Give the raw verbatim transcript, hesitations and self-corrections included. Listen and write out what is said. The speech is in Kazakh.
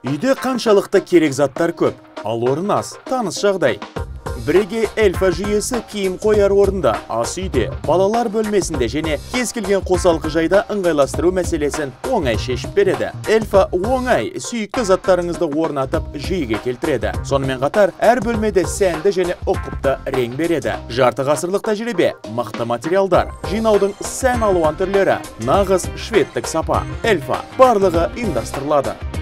Үйде қаншалықты керек заттар көп, ал орын аз, таныс жағдай. Бірегей Эльфа жүйесі киім қояр орында, ас үйде, балалар бөлмесінде және кез келген қосалқы жайда ыңғайластыру мәселесін оңай шешіп береді. Эльфа оңай, сүйікті заттарыңызды орнатып жүйеге келтіреді. Сонымен қатар, әр бөлмеде сәнді және ұқыпты рең береді. Жарты ғасырлық тәжірибе, мықты материалдар, жинаудың сән алуан түрлері, нағыз шведтік сапа. Эльфа барлығы ұйымдастырылады.